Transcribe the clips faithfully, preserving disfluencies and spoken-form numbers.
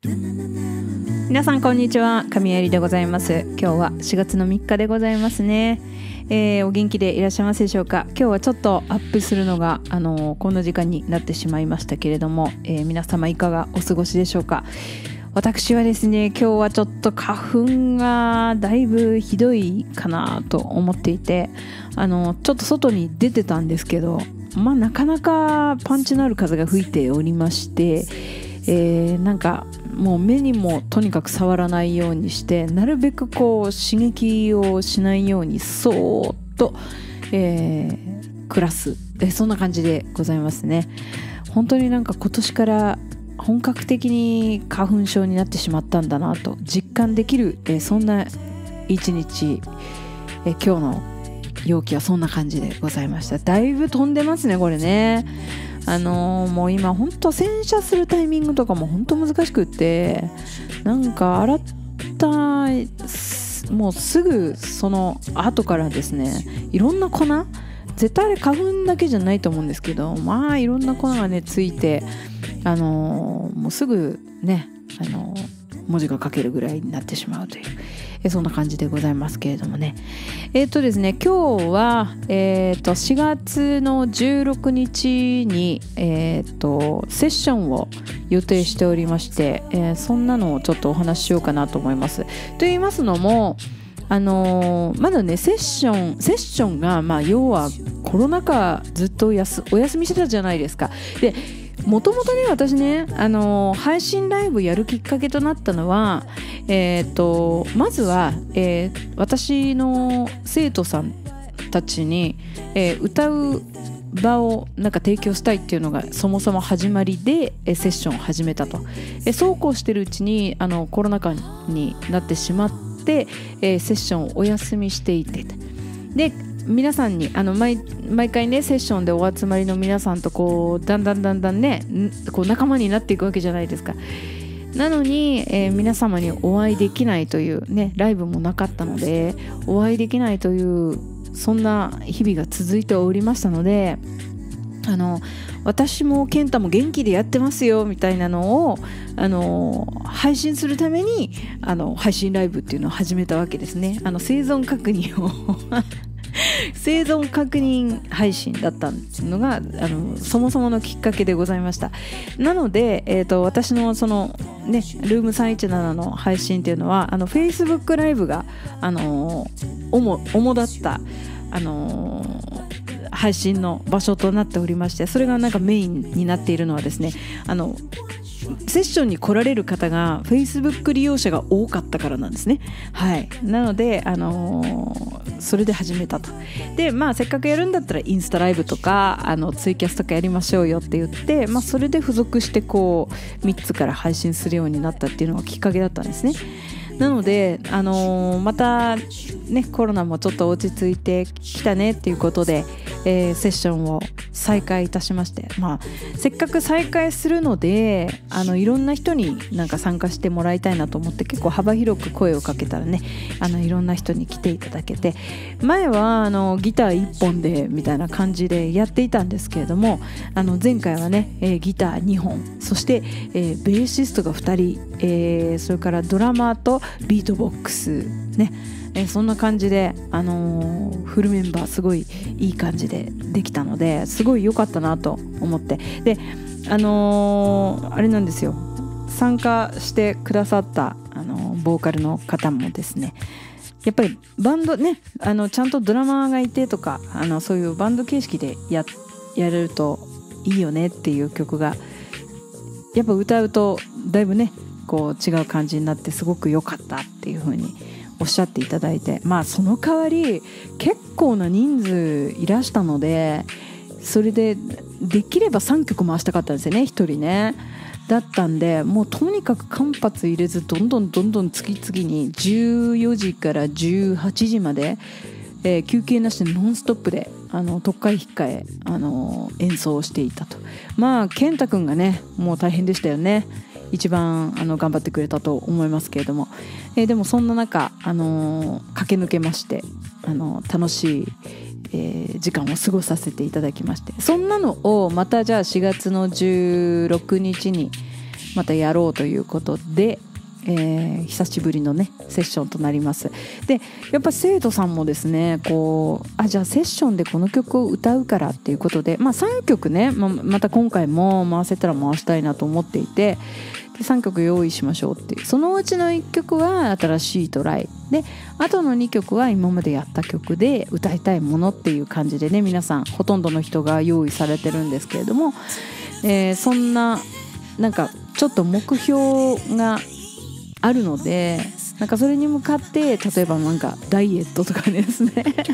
皆さんこんにちは、神谷でございます。今日はしがつのみっかでございますね。えー、お元気でいらっしゃいますでしょうか。今日はちょっとアップするのが、あのー、こんな時間になってしまいましたけれども、えー、皆様いかがお過ごしでしょうか。私はですね、今日はちょっと花粉がだいぶひどいかなと思っていて、あのー、ちょっと外に出てたんですけど、まあなかなかパンチのある風が吹いておりまして、えー、なんかもう目にもとにかく触らないようにして、なるべくこう刺激をしないようにそーっと、えー、暮らす、えそんな感じでございますね。本当になんか今年から本格的に花粉症になってしまったんだなと実感できる、えそんな一日、え今日の陽気はそんな感じでございました。だいぶ飛んでますねこれね。あのー、もう今本当洗車するタイミングとかも本当難しくって、なんか洗ったもうすぐその後からですね、いろんな粉、絶対あれ花粉だけじゃないと思うんですけど、まあいろんな粉がねついて、あのー、もうすぐね、あのー、文字が書けるぐらいになってしまうという、えそんな感じでございますけれどもね。えっとですね、今日は、えー、としがつのじゅうろくにちに、えー、とセッションを予定しておりまして、えー、そんなのをちょっとお話ししようかなと思います。と言いますのも、あのー、まだねセッションセッションが、まあ、要はコロナ禍ずっとやすお休みしてたじゃないですか。でもともとね、私ね、あのー、配信ライブやるきっかけとなったのは、えー、とまずは、えー、私の生徒さんたちに、えー、歌う場をなんか提供したいっていうのがそもそも始まりで、えー、セッションを始めたと。えー、そうこうしてるうちにあのコロナ禍になってしまって、えー、セッションをお休みしていて、で皆さんにあの 毎, 毎回ねセッションでお集まりの皆さんとこうだんだんだんだんねこう仲間になっていくわけじゃないですか。なのに、えー、皆様にお会いできないというね、ライブもなかったのでお会いできないというそんな日々が続いておりましたので、あの私も健太も元気でやってますよみたいなのをあの配信するためにあの配信ライブっていうのを始めたわけですね。あの生存確認を生存確認配信だったのがあのそもそものきっかけでございました。なので、えーと、私のそのねルームさんいちななの配信っていうのはあの Facebook ライブがあの主主だったあの配信の場所となっておりまして、それがなんかメインになっているのはですね、あのセッションに来られる方が Facebook 利用者が多かったからなんですね。はい。なので、あのー、それで始めたと。で、まあせっかくやるんだったらインスタライブとかあのツイキャスとかやりましょうよって言って、まあそれで付属してこうみっつから配信するようになったっていうのがきっかけだったんですね。なので、あのー、またねコロナもちょっと落ち着いてきたねっていうことで、えー、セッションを再開いたしまして、まあせっかく再開するのであのいろんな人になんか参加してもらいたいなと思って結構幅広く声をかけたらね、あのいろんな人に来ていただけて、前はあのギターいっぽんでみたいな感じでやっていたんですけれども、あの前回はね、えー、ギターにほん、そして、えー、ベーシストがふたり、えー、それからドラマーとビートボックスね、えー、そんな感じで、あのー、フルメンバーすごいいい感じでできたのですごい良かったなと思って、であのー、あれなんですよ、参加してくださった、あのー、ボーカルの方もですね、やっぱりバンドね、あのちゃんとドラマーがいてとか、あのそういうバンド形式で や, やれるといいよねっていう曲がやっぱ歌うとだいぶねこう違う感じになってすごく良かったっていう風におっしゃっていただいて、まあその代わり結構な人数いらしたので、それでできればさんきょく回したかったんですよね、ひとりね。だったんで、もうとにかく間髪入れずどんどんどんどん次々にじゅうよじからじゅうはちじまで、えー、休憩なしでノンストップであの特会引っかえ、あのー、演奏をしていたと。まあ健太くんがねもう大変でしたよね。一番あの頑張ってくれたと思いますけれども、えー、でもそんな中、あのー、駆け抜けまして、あのー、楽しい、えー、時間を過ごさせていただきまして、そんなのをまたじゃあしがつのじゅうろくにちにまたやろうということで、えー、久しぶりのねセッションとなります。でやっぱ生徒さんもですねこうあじゃあセッションでこの曲を歌うからっていうことで、まあ、さんきょくね ま, また今回も回せたら回したいなと思っていて、でさんきょく用意しましょうっていう、そのうちのいっきょくは新しいトライで、あとのにきょくは今までやった曲で歌いたいものっていう感じでね、皆さんほとんどの人が用意されてるんですけれども、えー、そんななんかちょっと目標があるので、なんかそれに向かって例えばなんかダイエットとかですね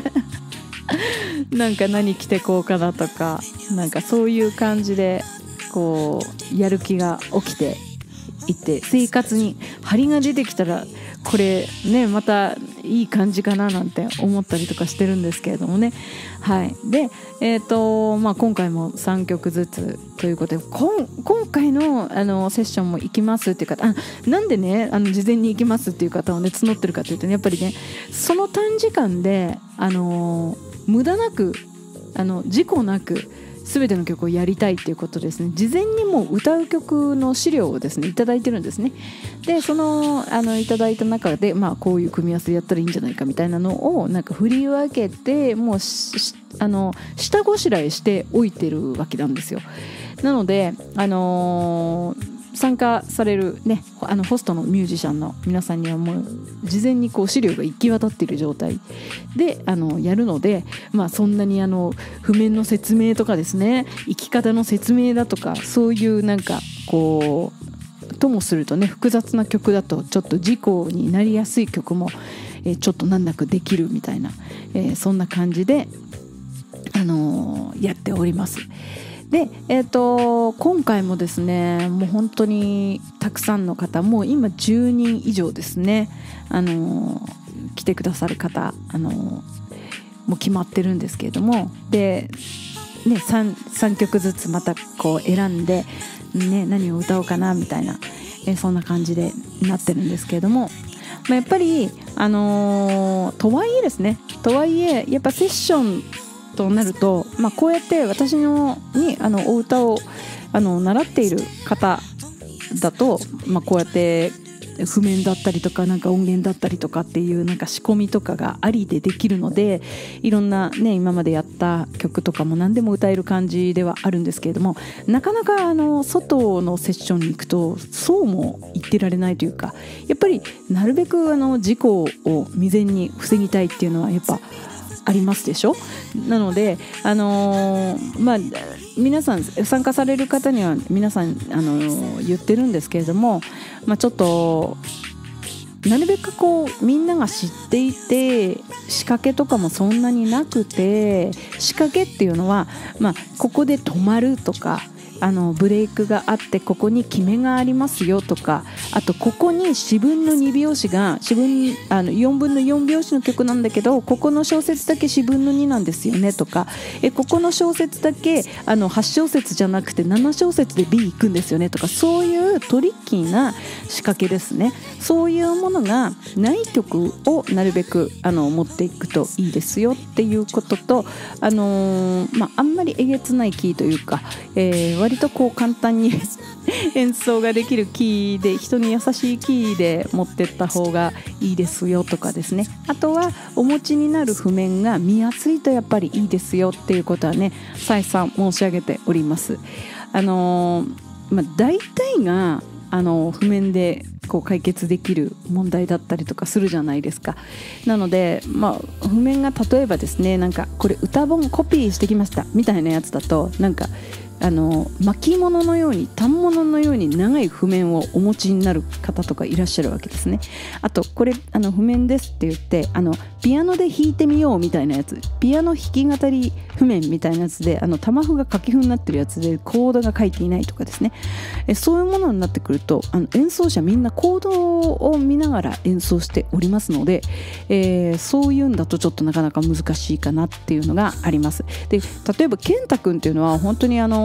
なんか何着てこうかなとか、なんかそういう感じでこうやる気が起きていって、生活に張りが出てきたらこれねまたいい感じかななんて思ったりとかしてるんですけれどもね。はい。で、えーとまあ、今回もさんきょくずつということで、こん今回の、あのセッションも行きますっていう方、あなんでねあの事前に行きますっていう方をね募ってるかというと、ね、やっぱりねその短時間で、あの無駄なくあの事故なく全ての曲をやりたいっていうことですね。事前にもう歌う曲の資料をですねいただいてるんですね。でそのあのいただいた中で、まあ、こういう組み合わせでやったらいいんじゃないかみたいなのをなんか振り分けて、もうあの下ごしらえしておいてるわけなんですよ。なので、あのー参加される、ね、あのホストのミュージシャンの皆さんにはもう事前にこう資料が行き渡っている状態であのやるので、まあ、そんなにあの譜面の説明とかですね、生き方の説明だとか、そういうなんかこうともするとね複雑な曲だとちょっと事故になりやすい曲も、えー、ちょっと難なくできるみたいな、えー、そんな感じで、あのー、やっております。で、えーと、今回もですねもう本当にたくさんの方、もう今じゅうにん以上ですね、あのー、来てくださる方、あのー、もう決まってるんですけれども、で、ね、3, さんきょくずつまたこう選んで、ね、何を歌おうかなみたいな、えー、そんな感じでなってるんですけれども、まあ、やっぱり、あのー、とはいえですねとはいえやっぱセッションとなると、まあ、こうやって私のにあのお歌をあの習っている方だと、まあ、こうやって譜面だったりとかなんか音源だったりとかっていうなんか仕込みとかがありでできるので、いろんな、ね、今までやった曲とかも何でも歌える感じではあるんですけれども、なかなかあの外のセッションに行くとそうも言ってられないというか、やっぱりなるべくあの事故を未然に防ぎたいっていうのはやっぱありますでしょ。なので、あのーまあ、皆さん参加される方には皆さん、あのー、言ってるんですけれども、まあ、ちょっとなるべくこうみんなが知っていて仕掛けとかもそんなになくて、仕掛けっていうのは、まあ、ここで止まるとか、あのブレイクがあってここに決めがありますよとか、あとここに四分の二拍子が四分あのよんぶんのよん拍子の曲なんだけど、ここの小節だけ四分の二なんですよねとか、えここの小節だけあのはち小節じゃなくてなな小節で B 行くんですよねとか、そういうトリッキーな仕掛けですね。そういうものがない曲をなるべくあの持っていくといいですよっていうことと、あのーまあ、あんまりえげつないキーというか、えー、割とこう簡単に演奏ができるキーで、人に優しいキーで持ってった方がいいですよとかですね。あとはお持ちになる譜面が見やすいとやっぱりいいですよっていうことはね再三申し上げております。あのーまあ、大体があの譜面でこう解決できる問題だったりとかするじゃないですか。なので、まあ、譜面が例えばですね、なんかこれ歌本コピーしてきましたみたいなやつだと、なんかあの巻物のように反物のように長い譜面をお持ちになる方とかいらっしゃるわけですね。あとこれあの譜面ですって言ってあのピアノで弾いてみようみたいなやつ、ピアノ弾き語り譜面みたいなやつで、あの玉譜が書き譜になってるやつでコードが書いていないとかですね、えそういうものになってくると、あの演奏者みんなコードを見ながら演奏しておりますので、えー、そういうんだとちょっとなかなか難しいかなっていうのがあります。で例えば健太くんっていうのは本当にあの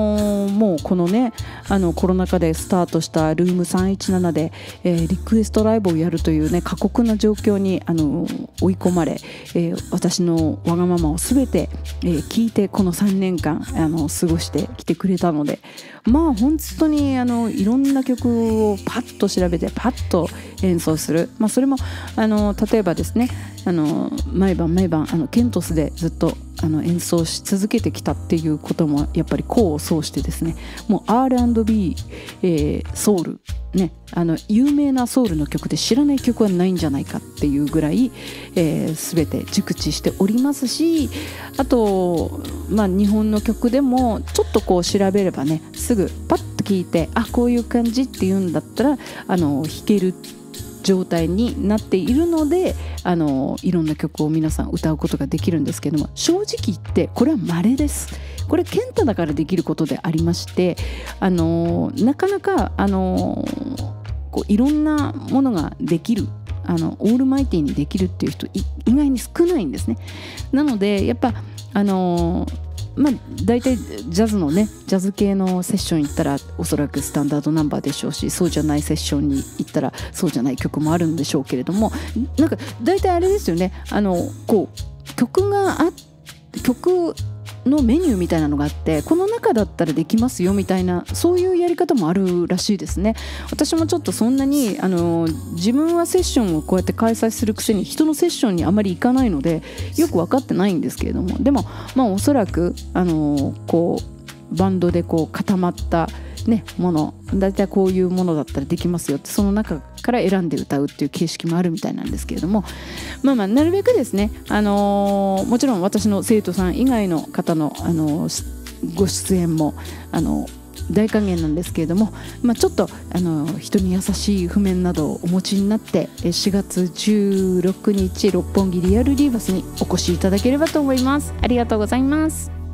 のーもうこのねあのコロナ禍でスタートしたルームさんいちななで、えーリクエストライブをやるというね過酷な状況にあの追い込まれ、えー私のわがままをすべて、えー聞いてこのさんねんかんあの過ごしてきてくれたので、まあ本当にあのいろんな曲をパッと調べてパッと演奏する、まあ、それもあの例えばですねあの毎晩毎晩あのケントスでずっとあの演奏し続けてきたっていうこともやっぱり功を奏してですね、もう アールアンドビー、えー、ソウルね、あの有名なソウルの曲で知らない曲はないんじゃないかっていうぐらい、えー、全て熟知しておりますし、あと、まあ、日本の曲でもちょっとこう調べればねすぐパッと聞いて、あこういう感じっていうんだったらあの弾ける状態になっているので、あのいろんな曲を皆さん歌うことができるんですけども、正直言ってこれは稀です。これケンタだからできることでありまして、あのなかなかあのこういろんなものができる、あのオールマイティにできるっていう人意外に少ないんですね。なのでやっぱあのまあ、大体ジャズのねジャズ系のセッション行ったらおそらくスタンダードナンバーでしょうし、そうじゃないセッションに行ったらそうじゃない曲もあるんでしょうけれども、なんか大体あれですよね、あのこう曲があ曲のメニューみたいなのがあって、この中だったらできますよみたいな、そういうやり方もあるらしいですね。私もちょっとそんなにあの自分はセッションをこうやって開催するくせに人のセッションにあまり行かないのでよく分かってないんですけれども、でもまあおそらくあのこうバンドでこう固まったね、ものだいたいこういうものだったらできますよって、その中から選んで歌うっていう形式もあるみたいなんですけれども、まあまあなるべくですね、あのー、もちろん私の生徒さん以外の方の、あのー、ご出演もあの大歓迎なんですけれども、まあ、ちょっとあの人に優しい譜面などをお持ちになってしがつじゅうろくにち六本木リアルリーバスにお越しいただければと思います。ありがとうございます。